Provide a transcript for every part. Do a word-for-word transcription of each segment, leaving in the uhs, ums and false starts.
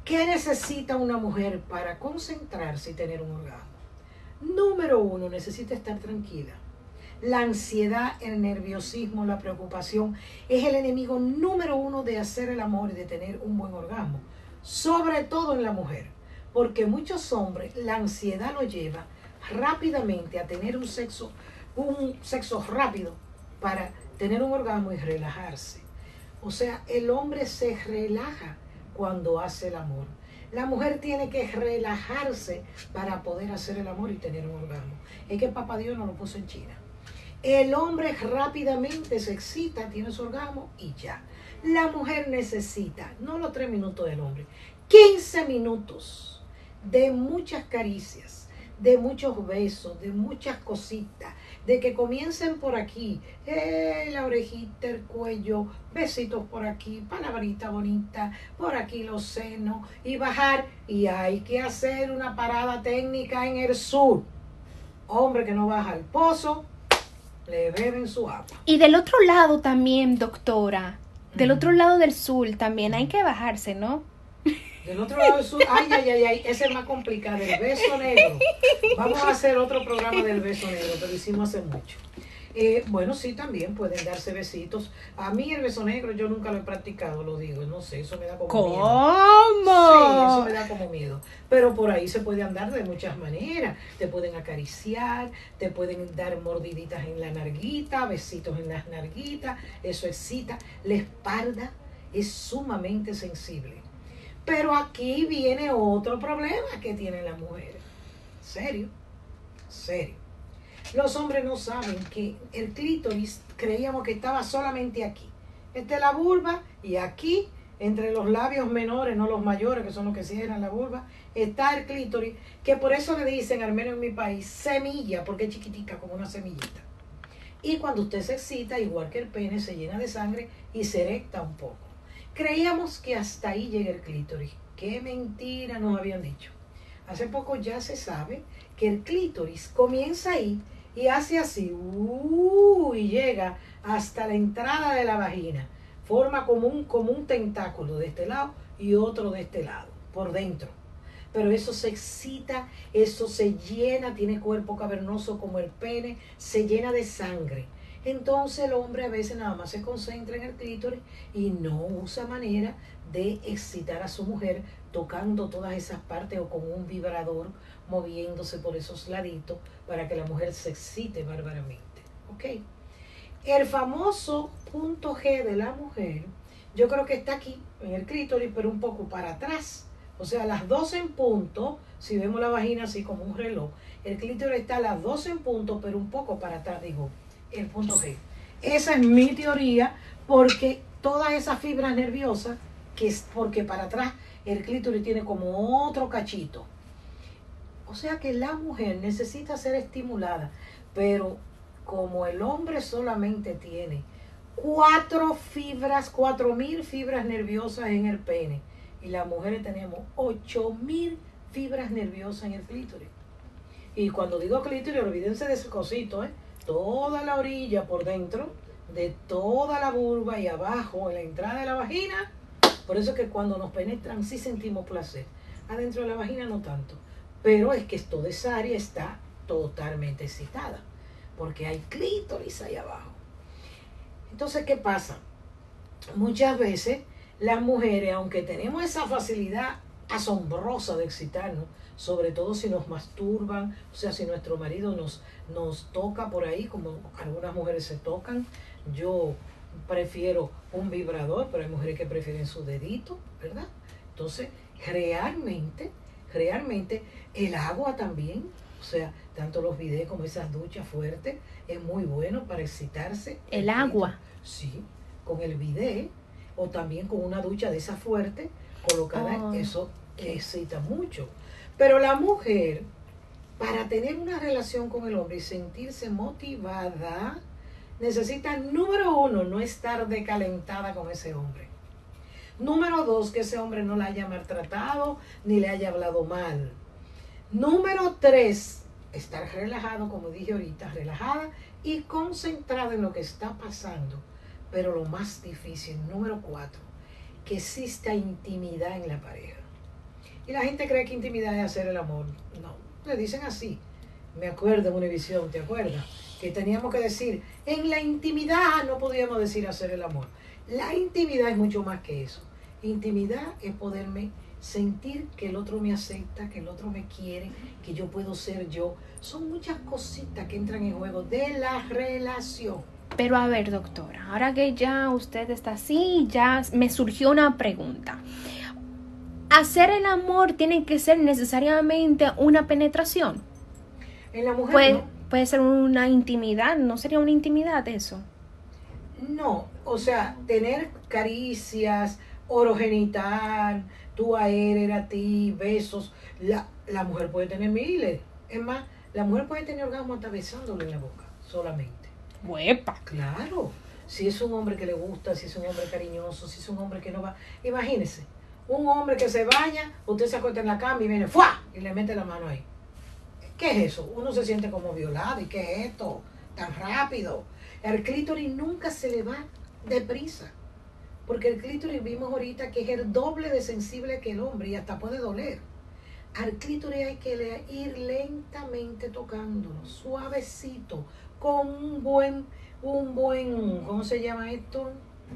¿Qué necesita una mujer para concentrarse y tener un orgasmo? Número uno, necesita estar tranquila. La ansiedad, el nerviosismo, la preocupación es el enemigo número uno de hacer el amor y de tener un buen orgasmo. Sobre todo en la mujer. Porque muchos hombres, la ansiedad lo lleva rápidamente a tener un sexo, un sexo rápido para tener un orgasmo y relajarse. O sea, el hombre se relaja cuando hace el amor. La mujer tiene que relajarse para poder hacer el amor y tener un orgasmo. Es que papá Dios no lo puso en China. El hombre rápidamente se excita, tiene su orgasmo y ya. La mujer necesita, no los tres minutos del hombre, quince minutos de muchas caricias, de muchos besos, de muchas cositas, de que comiencen por aquí, eh, la orejita, el cuello, besitos por aquí, palabrita bonita, por aquí los senos, y bajar, y hay que hacer una parada técnica en el sur. Hombre que no baja al pozo, le beben su agua. Y del otro lado también, doctora, del otro lado del sur también hay que bajarse, ¿no? Del otro lado del sur, ay, ay, ay, ay, ese es más complicado, el beso negro. Vamos a hacer otro programa del beso negro, pero lo hicimos hace mucho. Eh, bueno, sí, también pueden darse besitos. A mí el beso negro yo nunca lo he practicado, lo digo, no sé, eso me da como ¿Cómo? miedo. Sí, eso me da como miedo. Pero por ahí se puede andar de muchas maneras. Te pueden acariciar, te pueden dar mordiditas en la narguita, besitos en las narguitas, eso excita. La espalda es sumamente sensible. Pero aquí viene otro problema que tienen las mujeres. Serio, serio. Los hombres no saben que el clítoris creíamos que estaba solamente aquí. Esta es la vulva y aquí, entre los labios menores, no los mayores, que son los que cierran la vulva, está el clítoris, que por eso le dicen, al menos en mi país, semilla, porque es chiquitica, como una semillita. Y cuando usted se excita, igual que el pene, se llena de sangre y se erecta un poco. Creíamos que hasta ahí llega el clítoris. Qué mentira nos habían dicho. Hace poco ya se sabe que el clítoris comienza ahí y hace así, uh, y llega hasta la entrada de la vagina. Forma como un, como un tentáculo de este lado y otro de este lado, por dentro. Pero eso se excita, eso se llena, tiene cuerpo cavernoso como el pene, se llena de sangre. Entonces el hombre a veces nada más se concentra en el clítoris y no usa manera de excitar a su mujer tocando todas esas partes o con un vibrador moviéndose por esos laditos para que la mujer se excite bárbaramente. ¿Ok? El famoso punto G de la mujer, yo creo que está aquí, en el clítoris, pero un poco para atrás. O sea, a las doce en punto, si vemos la vagina así como un reloj, el clítoris está a las doce en punto, pero un poco para atrás, digo, el punto G. Esa es mi teoría, porque todas esas fibras nerviosas, que es porque para atrás el clítoris tiene como otro cachito. O sea que la mujer necesita ser estimulada, pero como el hombre solamente tiene cuatro fibras, cuatro mil fibras nerviosas en el pene, y las mujeres tenemos ocho mil fibras nerviosas en el clítoris. Y cuando digo clítoris, olvídense de ese cosito, ¿eh? Toda la orilla por dentro, de toda la vulva y abajo, en la entrada de la vagina. Por eso es que cuando nos penetran sí sentimos placer. Adentro de la vagina no tanto. Pero es que toda esa área está totalmente excitada, porque hay clítoris ahí abajo. Entonces, ¿qué pasa? Muchas veces las mujeres, aunque tenemos esa facilidad asombrosa de excitarnos, sobre todo si nos masturban, o sea, si nuestro marido nos, nos toca por ahí, como algunas mujeres se tocan. Yo prefiero un vibrador, pero hay mujeres que prefieren su dedito, ¿verdad? Entonces, realmente, realmente, el agua también, o sea, tanto los bidés como esas duchas fuertes, es muy bueno para excitarse. El agua. Sí, con el bidet, o también con una ducha de esa fuerte, colocada, Oh, eso excita mucho. Pero la mujer, para tener una relación con el hombre y sentirse motivada, necesita, número uno, no estar decalentada con ese hombre. Número dos, que ese hombre no la haya maltratado ni le haya hablado mal. Número tres, estar relajado, como dije ahorita, relajada y concentrada en lo que está pasando. Pero lo más difícil, número cuatro, que exista intimidad en la pareja. Y la gente cree que intimidad es hacer el amor. No, le dicen así. Me acuerdo en Univisión, ¿te acuerdas? Que teníamos que decir, en la intimidad no podíamos decir hacer el amor. La intimidad es mucho más que eso. Intimidad es poderme sentir que el otro me acepta, que el otro me quiere, que yo puedo ser yo. Son muchas cositas que entran en juego de la relación. Pero a ver, doctora, ahora que ya usted está así, ya me surgió una pregunta. ¿Hacer el amor tiene que ser necesariamente una penetración? En la mujer Puede, no. puede ser una intimidad, ¿no sería una intimidad eso? No, o sea, tener caricias, orogenital, tú a él, a ti, besos. La, la mujer puede tener miles. Es más, la mujer puede tener orgasmo hasta besándolo en la boca, solamente. ¡Huepa! Claro, si es un hombre que le gusta, si es un hombre cariñoso, si es un hombre que no va. Imagínese, un hombre que se baña, usted se acuesta en la cama y viene ¡fua! Y le mete la mano ahí. ¿Qué es eso? Uno se siente como violado. ¿Y qué es esto? Tan rápido. El clítoris nunca se le va deprisa. Porque el clítoris vimos ahorita que es el doble de sensible que el hombre y hasta puede doler. Al clítoris hay que ir lentamente tocándolo, suavecito, con un buen, un buen, ¿cómo se llama esto?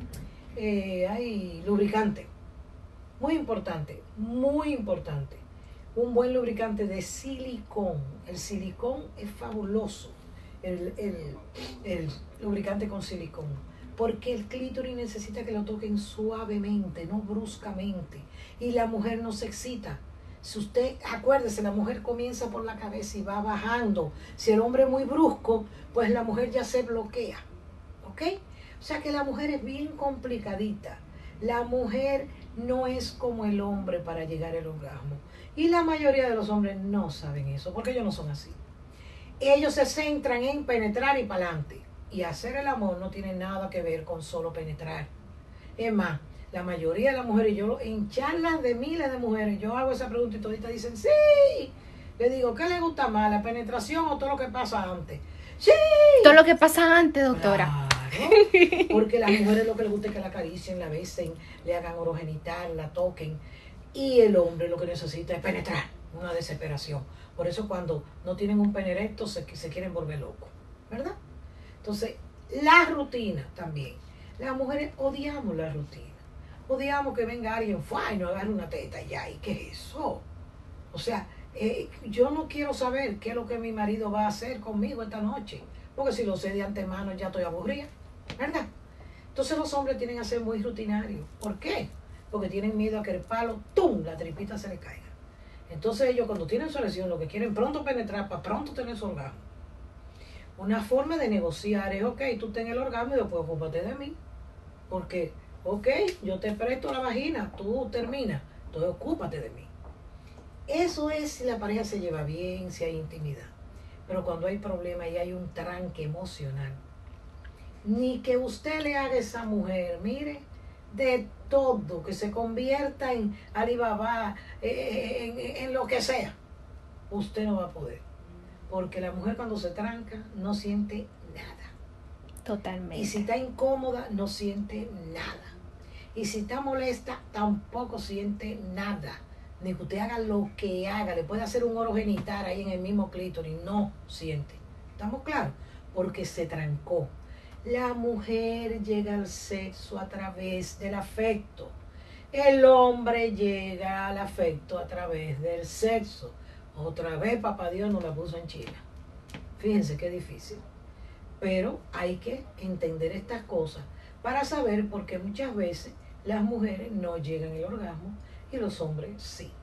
Eh, hay lubricante. Muy importante, muy importante. Un buen lubricante de silicón. El silicón es fabuloso. El, el, el lubricante con silicón. Porque el clítoris necesita que lo toquen suavemente, no bruscamente. Y la mujer no se excita. Si usted, acuérdese, la mujer comienza por la cabeza y va bajando. Si el hombre es muy brusco, pues la mujer ya se bloquea. ¿Ok? O sea que la mujer es bien complicadita. La mujer no es como el hombre para llegar al orgasmo. Y la mayoría de los hombres no saben eso, porque ellos no son así. Ellos se centran en penetrar y para adelante. Y hacer el amor no tiene nada que ver con solo penetrar. Es más, la mayoría de las mujeres, yo en charlas de miles de mujeres, yo hago esa pregunta y toditas dicen, sí. Le digo, ¿qué le gusta más, la penetración o todo lo que pasa antes? Sí. Todo lo que pasa antes, doctora. Claro, porque a las mujeres lo que les gusta es que la acaricien, la besen, le hagan orogenital, la toquen. Y el hombre lo que necesita es penetrar, una desesperación. Por eso cuando no tienen un pene erecto se, se quieren volver locos, ¿verdad? Entonces, la rutina también. Las mujeres odiamos la rutina. Odiamos que venga alguien ¡fua! Y nos agarre una teta y ya. ¿Y qué es eso? O sea, eh, yo no quiero saber qué es lo que mi marido va a hacer conmigo esta noche. Porque si lo sé de antemano ya estoy aburrida, ¿verdad? Entonces los hombres tienen que ser muy rutinarios. ¿Por qué? Porque tienen miedo a que el palo, ¡tum!, la tripita se le caiga. Entonces ellos cuando tienen su lesión lo que quieren pronto penetrar para pronto tener su orgasmo. Una forma de negociar es, ok, tú ten el orgasmo y después ocúpate de mí. Porque, ok, yo te presto la vagina, tú terminas, entonces ocúpate de mí. Eso es si la pareja se lleva bien, si hay intimidad. Pero cuando hay problema y hay un tranque emocional, ni que usted le haga a esa mujer, mire, de todo, que se convierta en Alibaba, en, en, en lo que sea, usted no va a poder. Porque la mujer cuando se tranca no siente nada. Totalmente. Y si está incómoda no siente nada. Y si está molesta tampoco siente nada. Ni que usted haga lo que haga. Le puede hacer un oro genital ahí en el mismo clítoris. No siente. ¿Estamos claros? Porque se trancó. La mujer llega al sexo a través del afecto. El hombre llega al afecto a través del sexo. Otra vez papá Dios nos la puso en China. Fíjense qué difícil. Pero hay que entender estas cosas para saber por qué muchas veces las mujeres no llegan al orgasmo y los hombres sí.